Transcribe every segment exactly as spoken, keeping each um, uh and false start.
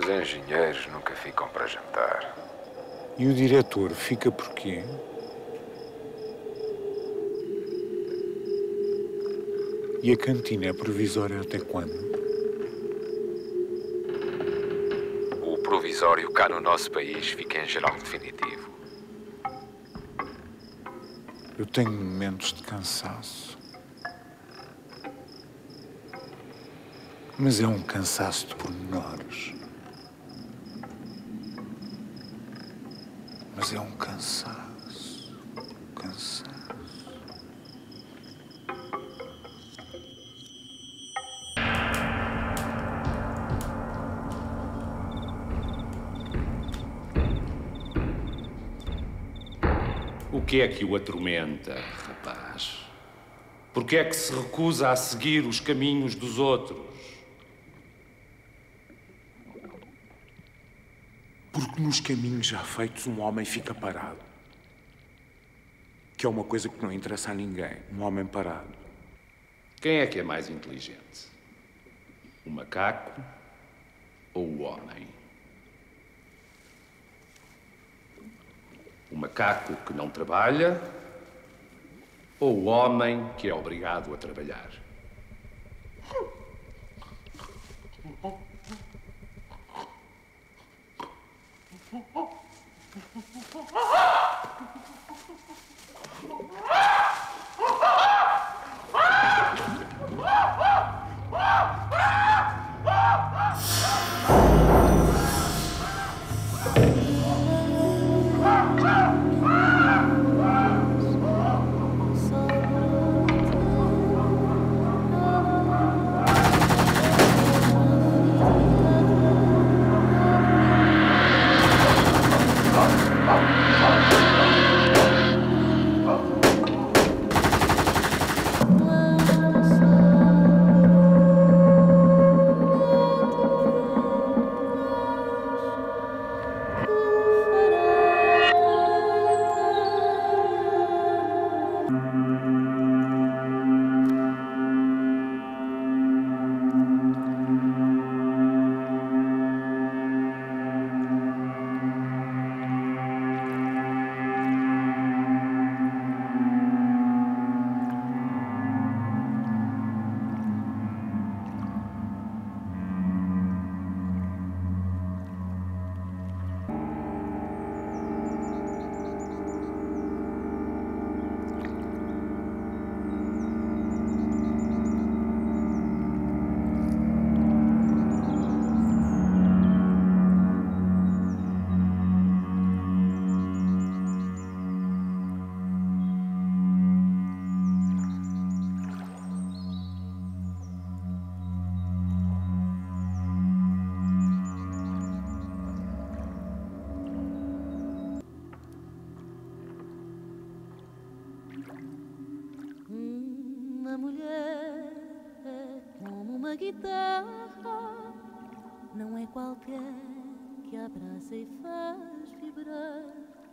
Os engenheiros nunca ficam para jantar. E o diretor fica por quê? E a cantina é provisória até quando? O provisório cá no nosso país fica em geral definitivo. Eu tenho momentos de cansaço. Mas é um cansaço de pormenores. Mas é um cansaço. Cansaço. O que é que o atormenta, rapaz? Por que é que se recusa a seguir os caminhos dos outros? Porque nos caminhos já feitos um homem fica parado. Que é uma coisa que não interessa a ninguém. Um homem parado. Quem é que é mais inteligente? O macaco ou o homem? O macaco que não trabalha ou o homem que é obrigado a trabalhar? Uma mulher é como uma guitarra, não é qualquer que abraça e faz vibrar.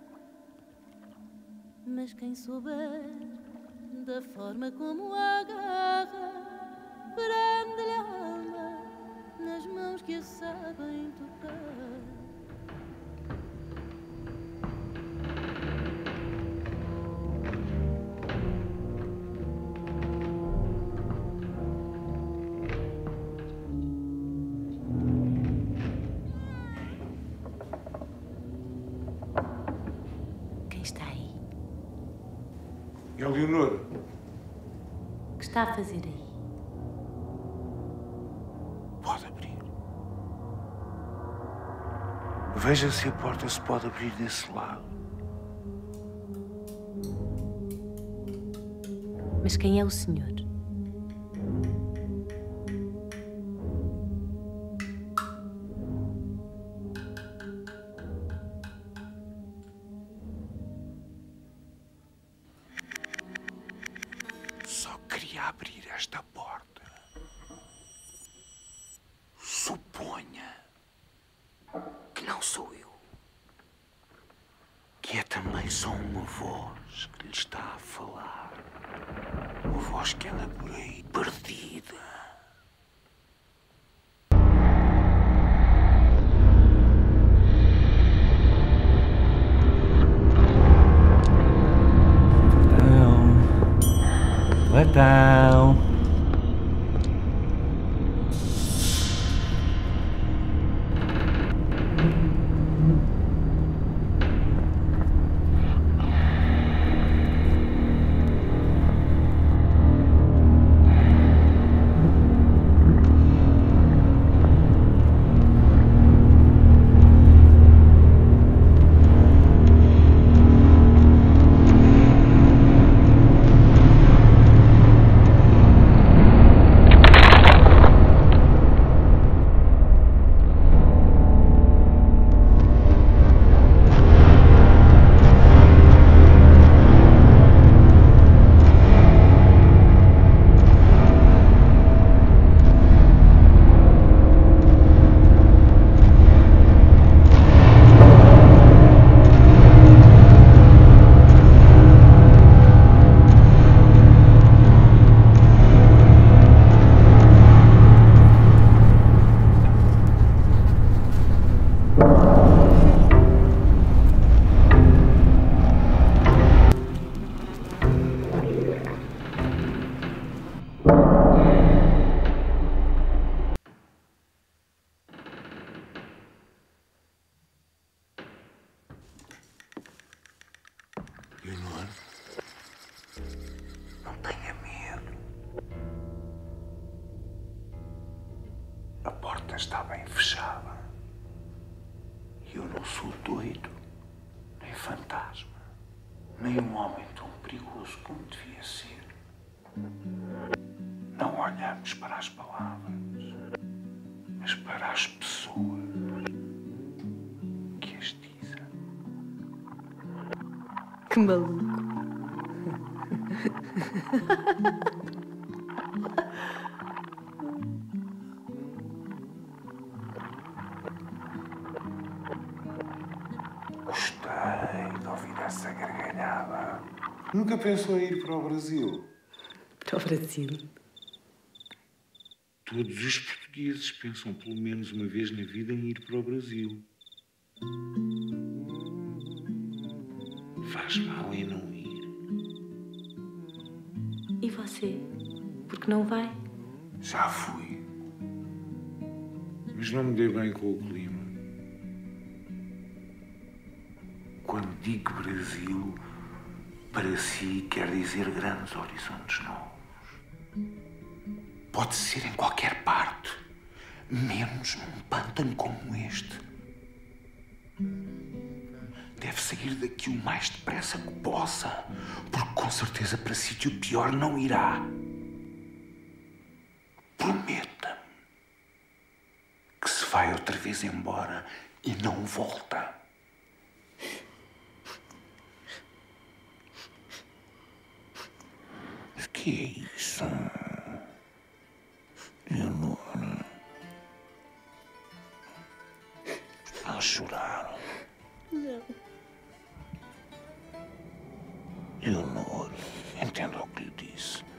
Mas quem souber da forma como agarra, prende-lhe a alma nas mãos que a sabem tocar. É o Leonor. O que está a fazer aí? Pode abrir. Veja se a porta se pode abrir desse lado. Mas quem é o senhor? Só queria abrir esta porta. Suponha que não sou eu. Que é também só uma voz que lhe está a falar. Uma voz que anda por aí perdida. latão. Leonor, não tenha medo. A porta está bem fechada. E eu não sou doido, nem fantasma, nem um homem tão perigoso como devia ser. Não olhamos para as palavras, mas para as pessoas que as dizem. Que maluco. Gostei de ouvir essa gargalhada. Nunca pensou em ir para o Brasil? Para o Brasil. Todos os portugueses pensam pelo menos uma vez na vida em ir para o Brasil. Faz mal em não ir. E você? Por que não vai? Já fui. Mas não me dei bem com o clima. Quando digo Brasil, para si quer dizer grandes horizontes novos. Pode ser em qualquer parte, menos num pântano como este. Deve sair daqui o mais depressa que possa, porque com certeza para sítio pior não irá. Prometa-me que se vai outra vez embora e não volta. O que é isso? Leonor? Está a chorar? Não. Leonor, entenda o que lhe disse.